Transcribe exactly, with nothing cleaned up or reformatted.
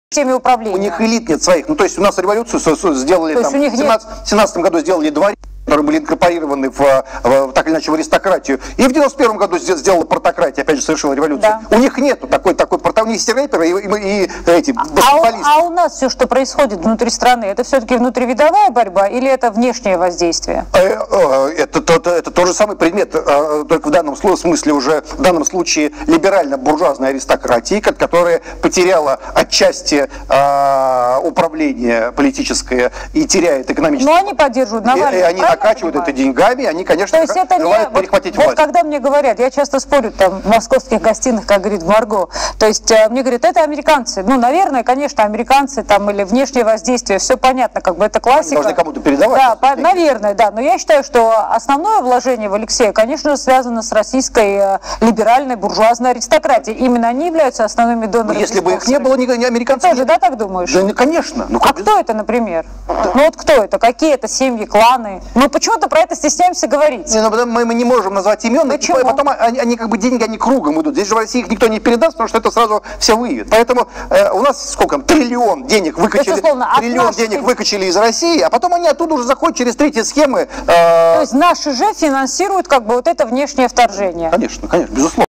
системе управления. У них элит нет своих. Ну, то есть у нас революцию сделали там, в две тысячи семнадцатом году сделали два, которые были инкорпорированы в, в, так или иначе в аристократию. И в девяносто первом году сделала партократия, опять же, совершила революцию. Да. У них нету такой, такой у них есть рэперы и, и, и эти баскетболисты. А, а у нас все, что происходит внутри страны, это все-таки внутривидовая борьба или это внешнее воздействие? Это, это, это, это тот же самый предмет, только в данном смысле уже, в данном случае, либерально-буржуазной аристократии, которая потеряла отчасти э, управление политическое и теряет экономическое. Но они поддерживают Навального. И, и они накачивают это деньгами, они, конечно, то есть это желают не, перехватить вот, власть. Вот когда мне говорят, я часто спорю там в московских гостиных, как говорит Марго, то есть мне говорят, это американцы. Ну, наверное, конечно, американцы там или внешнее воздействие, все понятно, как бы это классика. Они должны кому-то передавать. Да, по, наверное, да. Но я считаю, что основное вложение в Алексея, конечно, связано с российской либеральной буржуазной аристократией. Именно они являются основными донорами. Но если бы их не было, ни, ни американцев. Ты тоже, да, так думаешь? Да, конечно. Ну, а кто это, например? Ну вот кто это? Какие это семьи, кланы? Мы почему-то про это стесняемся говорить. Не, ну, мы, мы не можем назвать имен, Почему? И потом они, они как бы деньги, они кругом идут. Здесь же в России их никто не передаст, потому что это сразу все выявит. Поэтому э, у нас сколько там, триллион денег выкачали, условно, триллион наших... денег выкачали из России, а потом они оттуда уже заходят через третьи схемы. Э... То есть наши же финансируют как бы вот это внешнее вторжение. Конечно, конечно, безусловно.